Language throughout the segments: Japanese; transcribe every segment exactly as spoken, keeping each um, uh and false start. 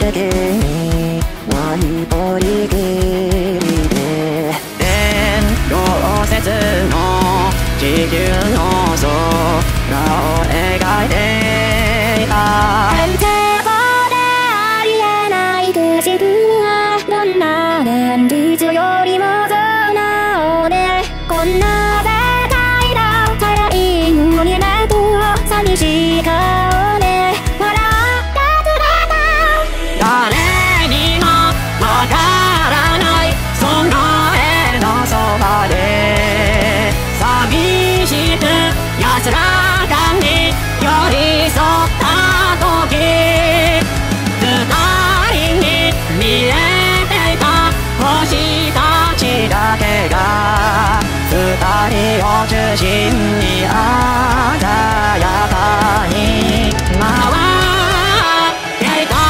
君は一人きりで天動説の地球の空を描いていた。 完成語でありえないく自分はどんな現実よりも頭脳でこんな絶対だからいいのにねと寂しい顔で笑ってくれた。 誰にもわからないその絵のそばで寂しく安らかに寄り添った時二人に見えていた星たちだけが二人を中心に鮮やかに回っていた。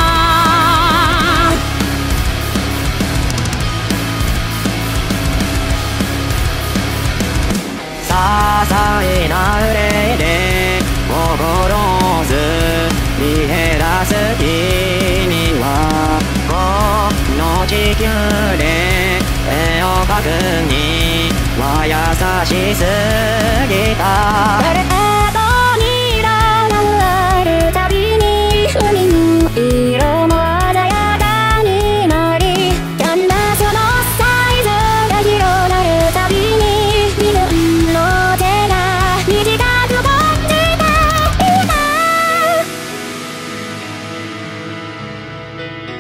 些細な憂いで心をずり減らす君はこの地球で絵を描くには優しすぎた。 誰とにらまれるたびに海の色も鮮やかになりキャンバスのサイズが広がるたびに自分の手が短く感じていた。